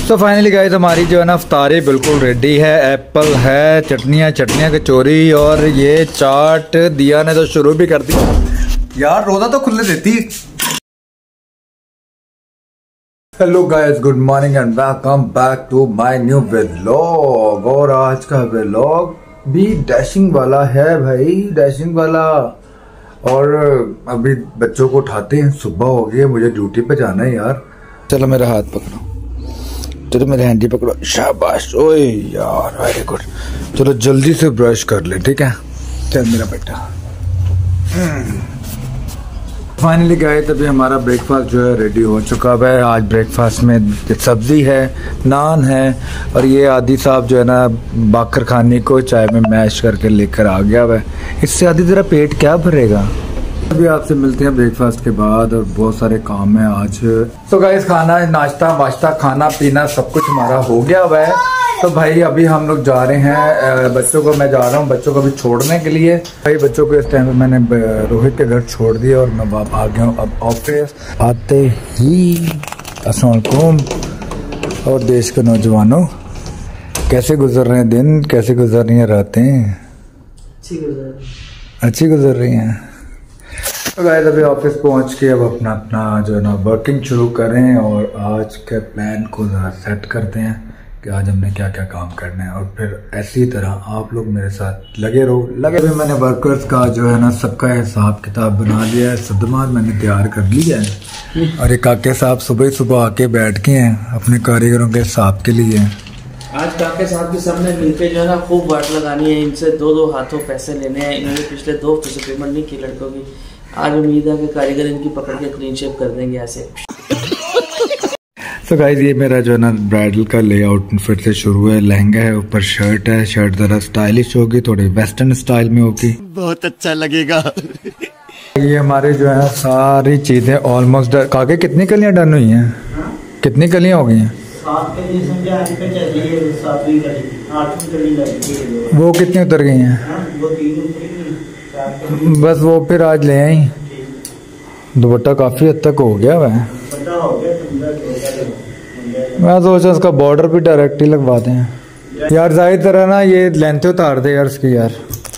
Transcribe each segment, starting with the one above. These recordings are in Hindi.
तो फाइनली गाइस हमारी जो है ना इफ्तारी बिल्कुल रेडी है। एप्पल है, चटनियाँ कचौरी और ये चाट दिया ने तो शुरू भी कर दी। यार रोजा तो खुले देती। Hello guys, good morning and welcome back to my new vlog. और आज का व्लॉग भी डैशिंग वाला है भाई, डैशिंग वाला। और अभी बच्चों को उठाते हैं, सुबह हो गई है, मुझे ड्यूटी पे जाना है यार। चलो मेरा हाथ पकड़ो, चलो मेरे हैंडी पकड़ो, शाबाश। ओए यार वेरी गुड। चलो जल्दी से ब्रश कर ले, ठीक है? चल मेरा बेटा। फाइनली गए तभी हमारा ब्रेकफास्ट जो है रेडी हो चुका है। आज ब्रेकफास्ट में सब्जी है, नान है और ये आदि साहब जो है ना बाकर खाने को चाय में मैश करके लेकर आ गया है। इससे आदि तेरा पेट क्या भरेगा? अभी आपसे मिलते हैं ब्रेकफास्ट के बाद और बहुत सारे काम है आज। तो गाइस खाना नाश्ता वाश्ता खाना पीना सब कुछ हमारा हो गया हुआ है। तो भाई अभी हम लोग जा रहे हैं, बच्चों को मैं जा रहा हूँ बच्चों को भी छोड़ने के लिए। भाई बच्चों को इस टाइम पे मैंने रोहित के घर छोड़ दिया और मैं आ गया हूँ अब ऑफिस। आते ही अस्सलाम वालेकुम। और देश के नौजवानों कैसे गुजर रहे हैं दिन, कैसे गुजर रही हैं रातें? अच्छी गुजर रही हैं। तो गाइस अभी ऑफिस पहुंच के अब अपना अपना जो है ना वर्किंग शुरू करें और आज के प्लान को जरा सेट करते हैं कि आज हमने क्या क्या काम करना है। और फिर ऐसी तरह आप लोग मेरे साथ लगे रहो। लगे भी मैंने वर्कर्स का जो है ना सबका हिसाब किताब बना लिया है, सदमात मैंने तैयार कर लिया है। और ये काके साहब सुबह सुबह आके बैठ के हैं अपने कारीगरों के हिसाब के लिए। आज काके साहब की सबने मिलकर जो है ना खूब वाट लगानी है, इनसे दो हाथों पैसे लेने हैं। इन्होंने पिछले 2 हफ्तों से पेमेंट नहीं की लड़कों की। आज उम्मीद है कि कारीगर इनकी पकड़ के क्लीन शेप कर देंगे ऐसे। तो गाइस ये मेरा जो है ना ब्राइडल का लेआउट फिर से शुरू है। लहंगा है, ऊपर शर्ट है, शर्ट जरा स्टाइलिश होगी, थोड़ी वेस्टर्न स्टाइल में होगी, बहुत अच्छा लगेगा। ये हमारे जो है सारी चीजें ऑलमोस्ट काके कितनी कलियां डन हुई हैं? कितनी कलियां हो गई हैं? वो कितनी उतर गई हैं? बस वो फिर आज ले आई। दुपट्टा काफी हद तक हो गया वह। मैं सोचा उसका बॉर्डर भी डायरेक्ट ही लगवाते हैं यार। जाहिर तरह ना ये लेंथ उतार दे यार इसकी यार,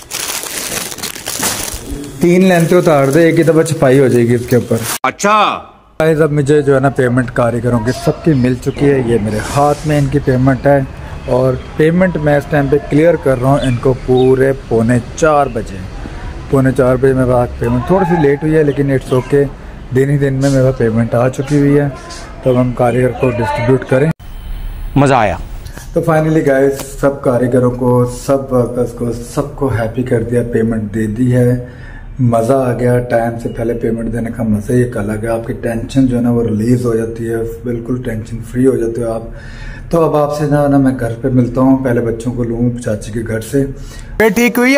3 लेंथ उतार दे, एक ही दफा छपाई हो जाएगी इसके ऊपर। अच्छा अब मुझे जो है ना पेमेंट कारीगरों की सबकी मिल चुकी है। ये मेरे हाथ में इनकी पेमेंट है और पेमेंट मैं इस टाइम पे क्लियर कर रहा हूँ इनको पूरे 3:45 बजे। 3:45 बजे मेरे पास पेमेंट थोड़ी सी लेट हुई है लेकिन इट्स ओके। दिन ही दिन में मेरा पेमेंट आ चुकी हुई है। तो हम कारीगर को डिस्ट्रीब्यूट करें। मज़ा आया। तो फाइनली गाइस सब कारीगरों को, सब वर्कर्स को, सबको हैप्पी कर दिया, पेमेंट दे दी है। मज़ा आ गया। टाइम से पहले पेमेंट देने का मज़ा ही एक अलग है। आपकी टेंशन जो है ना वो रिलीज़ हो जाती है, बिल्कुल टेंशन फ्री हो जाते हो आप। तो अब आपसे ना मैं घर पे मिलता हूँ, पहले बच्चों को लूँ चाची के घर से। ठीक हुई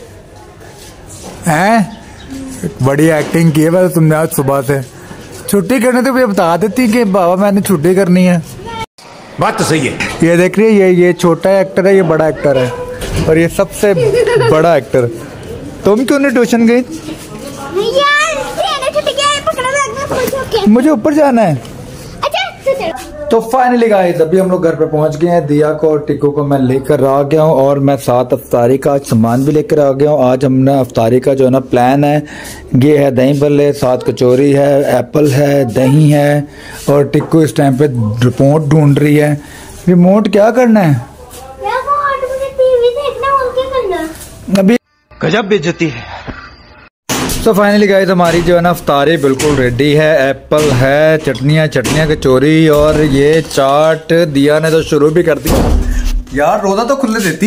है? बड़ी एक्टिंग की है बस तुमने आज सुबह से। छुट्टी करने तो मुझे बता देती कि बाबा मैंने छुट्टी करनी है। बात तो सही है। ये देख रही है, ये छोटा एक्टर है, ये बड़ा एक्टर है और ये सबसे बड़ा एक्टर। तुम क्यों नहीं ट्यूशन गई? मुझे ऊपर जाना है। तो फाइनली गाइस अभी हम लोग घर पे पहुंच गए हैं। दिया को और टिक्कू को मैं लेकर आ गया हूं और मैं साथ अफ्तारी का सामान भी लेकर आ गया हूं। आज हमने अफ्तारी का जो है ना प्लान है, ये है दही भल्ले, साथ कचौरी है, एप्पल है, दही है और टिक्कू इस टाइम पे रिमोट ढूंढ रही है। रिमोट क्या करना है? अभी गजब बेइज्जती है। तो फाइनली गाइस हमारी जो है ना इफ्तारी बिल्कुल रेडी है। एप्पल है, चटनियाँ कचौरी और ये चाट दिया ने तो शुरू भी कर दी। यार रोजा तो खुले देती।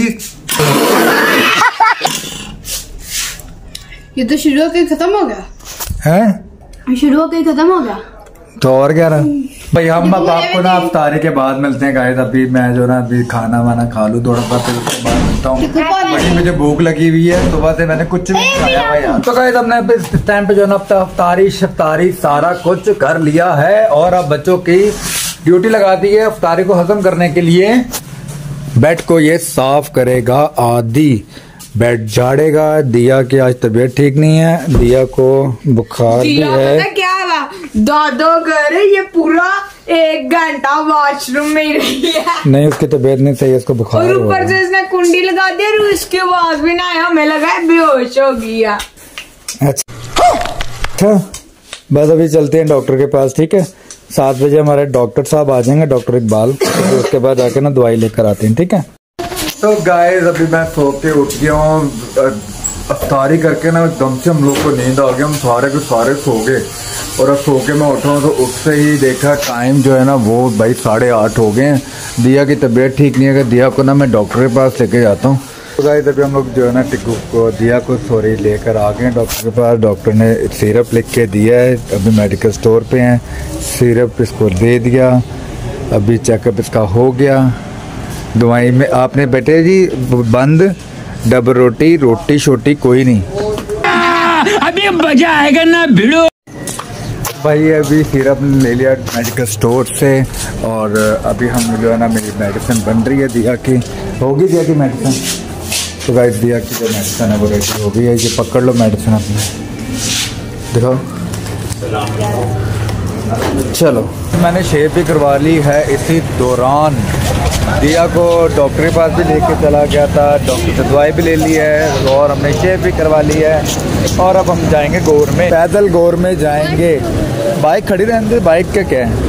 ये तो शुरू होकर खत्म हो गया है? शुरू होकर खत्म हो गया तो और क्या रहा भाई। हम अब आपको ना इफ्तारी के बाद मिलते हैं गाइस। अभी मैं जो ना अभी खाना वाना खा लूँ थोड़ा सा, फिर उसके बाद मिलता हूँ। बड़ी मुझे भूख लगी हुई है, सुबह से मैंने कुछ नहीं खाया भाई। तो गाइस हमने इस टाइम पे जो ना इफ्तारी सारा कुछ कर लिया है और अब बच्चों की ड्यूटी लगा दी है इफ्तारी को हजम करने के लिए। बेड को ये साफ करेगा आदि, बेड झाड़ेगा। दिया की आज तबीयत ठीक नहीं है, दिया को बुखार भी है। क्या दादो करे ये पूरा 1 घंटा वॉशरूम में ही रही है। नहीं, उसकी तबीयत नहीं सही है, उसको बुखार और ऊपर से इसने कुंडी लगा दी और उसके बाद भी ना हमें लगा बेहोश हो गया। अच्छा, बस अभी चलते हैं डॉक्टर के पास, ठीक है। 7 बजे हमारे डॉक्टर साहब आ जाएंगे, डॉक्टर इकबाल। तो उसके बाद जाके ना दवाई लेकर आते हैं, ठीक है। तो गाइस अभी मैं सो के उठ गया हूँ, अफ्तारी करके ना एकदम से हम लोग को नींद आ गया, हम सारे के सारे सो गए। और अब सो के मैं उठा हूँ तो उठते ही देखा टाइम जो है ना वो भाई 8:30 हो गए हैं। दिया की तबीयत ठीक नहीं है, कि दिया को ना मैं डॉक्टर के पास लेके जाता हूँ। तो गाइस अभी हम लोग जो है ना टिक्कू को दिया को सॉरी लेकर आ गए डॉक्टर के पास। डॉक्टर ने सिरप लिख के दिया है, अभी मेडिकल स्टोर पे हैं। सिरप इसको दे दिया, अभी चेकअप इसका हो गया। दवाई में आपने बेटे जी बंद, डबल रोटी रोटी छोटी कोई नहीं। अभी मजा आएगा ना भिड़ो भाई। अभी सिरप ले लिया मेडिकल स्टोर से और अभी हम जो है ना मेरी मेडिसिन बन रही है दिया की, होगी दिया की मेडिसिन। तो गाइस दिया की जो मेडिसिन है वो रेडी हो गई है, ये पकड़ लो मेडिसिन अपने, देखो। चलो, मैंने शेव भी करवा ली है। इसी दौरान दिया को डॉक्टर के पास भी लेके चला गया था, डॉक्टर से दवाई भी ले ली है और हमने शेव भी करवा ली है। और अब हम जाएंगे गोर में, पैदल गोर में जाएंगे। बाइक खड़ी रहने दे, बाइक का क्या है?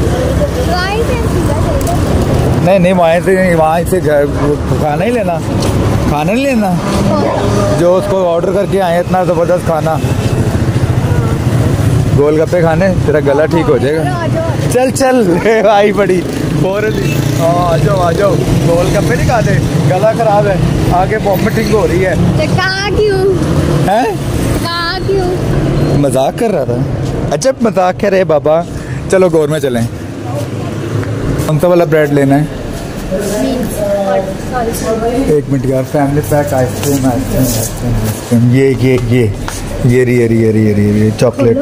नहीं, वहाँ से खाना ही लेना, खाना नहीं लेना जो उसको ऑर्डर करके आए इतना ज़बरदस्त खाना, गोलगप्पे खाने, तेरा गला ठीक हो जाएगा। चल आई बड़ी और आ जाओ गोलगप्पे नहीं खाते, गला खराब है, आगे वॉमिटिंग हो रही है। कहाँ क्यों मजाक कर रहा था। अच्छा मजाक कर रहे बाबा। चलो गोर में चलें, कौन सा वाला ब्रेड लेना है? 1 मिनट यार, फैमिली पैक आइसक्रीम ये चॉकलेट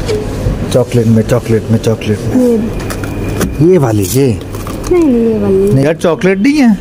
में ये वाली नहीं यार, चॉकलेट नहीं है,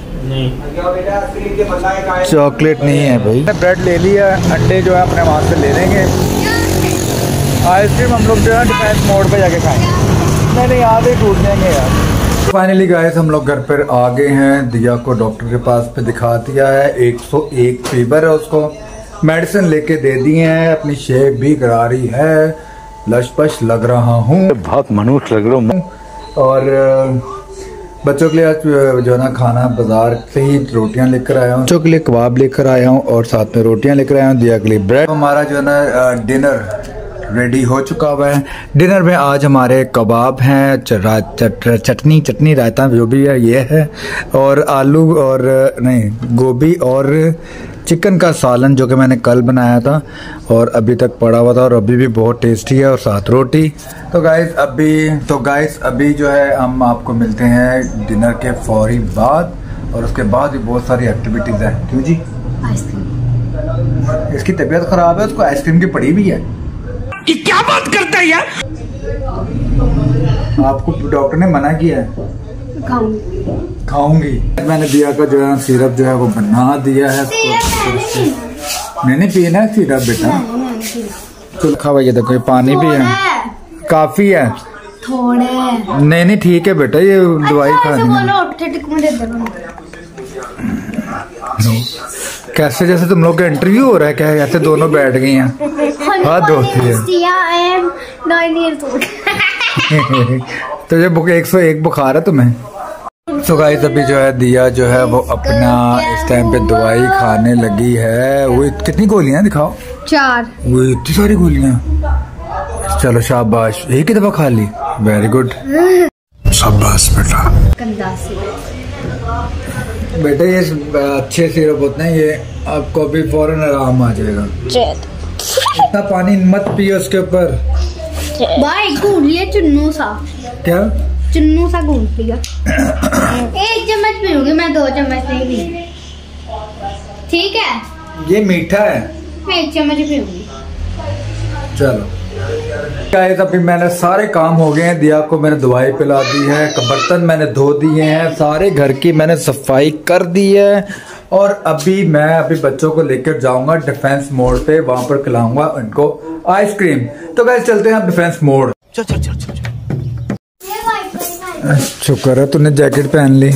चॉकलेट नहीं है भाई। ब्रेड ले लिया, अंडे जो है अपने वहाँ से ले लेंगे। आइसक्रीम हम लोग जो है डिफेंस मोड़ पे जाके खाएंगे। नहीं आधे टूट जाएंगे यार। फाइनली गाइस हम लोग घर पर आ गए हैं। दिया को डॉक्टर के पास पे दिखा दिया है, 101 फीवर है उसको, मेडिसिन लेके दे दिए हैं, अपनी शेव भी करा रही है। लशपश लग रहा हूँ, बहुत मनुष्य लग रहा हूँ। और बच्चों के लिए आज जो है ना खाना बाजार से ही रोटियां लेकर आया हूँ, बच्चों के लिए कबाब लेकर आया हूँ और साथ में रोटियां लेकर आया हूँ। दिया के लिए ब्रेड। हमारा जो है ना डिनर रेडी हो चुका हुआ है। डिनर में आज हमारे कबाब हैं, चटनी रायता जो भी है ये है, और आलू और नहीं गोभी और चिकन का सालन जो कि मैंने कल बनाया था और अभी तक पड़ा हुआ था और अभी भी बहुत टेस्टी है, और साथ रोटी। तो गाइस अभी जो है हम आपको मिलते हैं डिनर के फौरी बाद, और उसके बाद भी बहुत सारी एक्टिविटीज है। क्यों जी? आइसक्रीम। इसकी तबीयत खराब है, उसको आइसक्रीम की पड़ी भी है। ये क्या बात करता है यार? आपको डॉक्टर ने मना किया है? खाऊंगी। मैंने दिया का जो है सिरप जो है वो बना दिया है। नहीं पीना है सिरप बेटा। चल खा भाई, ये देखो ये पानी भी है, काफी है थोड़े। नहीं ठीक है बेटा, ये दवाई खानी है। कैसे जैसे तुम लोग का इंटरव्यू हो रहा है क्या? ऐसे दोनों बैठ गई हैं, हाथ धोती है। तो ये 101 बुखार है तुम्हें? तो गाइस अभी जो है दिया जो है वो अपना इस टाइम पे दवाई खाने लगी है। वो कितनी गोलियां दिखाओ? 4। वो इतनी सारी गोलियां? चलो शाबाश, एक ही दफा खा ली, वेरी गुड, शाबाश बेटा। बेटा ये अच्छे सिरप होते हैं, ये आपको अभी फौरन आराम आ जाएगा। इतना पानी मत पियो उसके ऊपर। भाई घूम लिया चुन्नू सा। क्या? चुन्नू सा घूम लिया। 1 चम्मच पीऊंगी मैं, 2 चम्मच नहीं पी। ठीक है? ये मीठा है। मैं 1 चम्मच पीऊंगी। चलो गाइस अभी मैंने सारे काम हो गए हैं। दिया को मैंने दवाई पिला दी है, बर्तन मैंने धो दिए हैं, सारे घर की मैंने सफाई कर दी है, और अभी मैं बच्चों को लेकर जाऊंगा डिफेंस मोड़ पे, वहां पर खिलाऊंगा उनको आइसक्रीम। तो गाइस चलते हैं डिफेंस मोड़। शुक्र है तूने जैकेट पहन ली।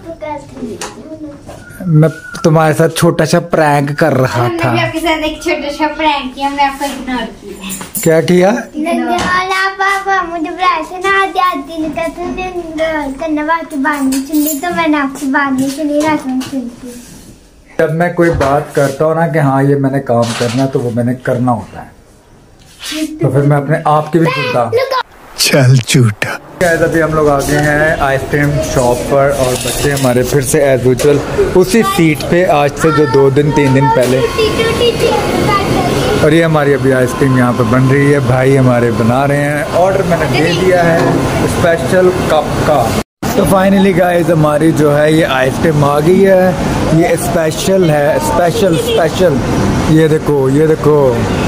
मैं तुम्हारे साथ छोटा सा प्रैंक कर रहा था। हमने आपके साथ एक छोटा सा प्रैंक किया, हमने आपको इग्नोर किया। क्या किया? पापा मुझे से ना आती नहीं करना की बात नहीं सुनी, तो मैंने आपकी बात नहीं सुनी, रात में सुनती। जब मैं कोई बात करता हूँ ना कि हाँ ये मैंने काम करना है, तो वो मैंने करना होता है, तो फिर मैं अपने आप की भी सुनता। चल झूठा। अभी हम लोग आ गए हैं आइसक्रीम शॉप पर और बच्चे हमारे फिर से एज यूजुअल उसी सीट पे, आज से जो 2-3 दिन पहले। और ये हमारी अभी आइसक्रीम यहाँ पे बन रही है, भाई हमारे बना रहे हैं। ऑर्डर मैंने दे दिया है स्पेशल कप का। तो फाइनली गाइस हमारी जो है ये आइसक्रीम आ गई है, ये स्पेशल है, स्पेशल। ये देखो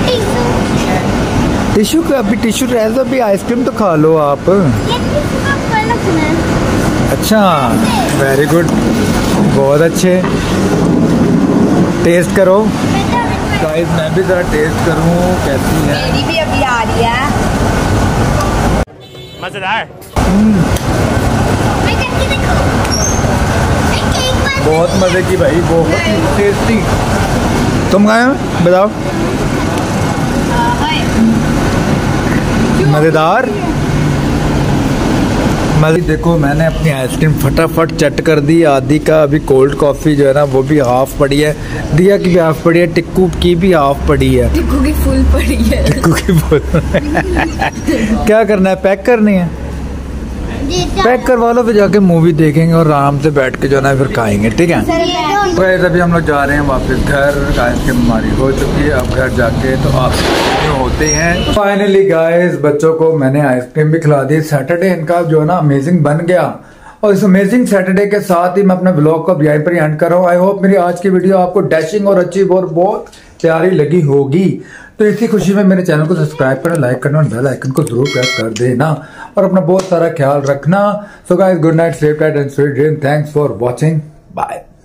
टिश्यू का अभी टिश्यू रह दो, अभी आइसक्रीम तो खा लो आप। अच्छा वेरी गुड, बहुत अच्छे। टेस्ट करो गाइस, मैं भी जरा टेस्ट करूं कैसी है। मेरी भी अभी आ रही है। मजेदार, बहुत मजे की भाई, बहुत ही टेस्टी। तुम खाए बताओ? मजेदार। देखो मैंने अपनी आइसक्रीम फटाफट चट कर दी, आदि का अभी कोल्ड कॉफी जो है ना वो भी हाफ पड़ी है, दिया की भी हाफ पड़ी है, टिक्कू की भी हाफ पड़ी है, टिक्कू की फुल पड़ी है। टिक्कू की फुल क्या करना है, पैक करनी है, पैक करवा लो, फिर जाके मूवी देखेंगे और आराम से बैठ के जो है ना फिर खाएंगे, ठीक है। तो अभी हम लोग जा रहे हैं वापस घर, आइसक्रीम हमारी हो चुकी है, अब घर जाके तो आप होते हैं। फाइनली गाइस बच्चों को मैंने आइसक्रीम भी खिला दी। सैटरडे इनका जो है ना अमेजिंग बन गया, और इस अमेजिंग सैटरडे के साथ ही मैं अपने ब्लॉग को यहीं पर एंड कर रहा हूँ। आई होप मेरी आज की वीडियो आपको डैशिंग और अच्छी और बहुत प्यारी लगी होगी। तो इसी खुशी में मेरे चैनल को सब्सक्राइब करना, लाइक करना और बेल आइकन को जरूर प्रेस कर देना, और अपना बहुत सारा ख्याल रखना। So guys good night, sleep tight and sweet dream. Thanks for watching, bye.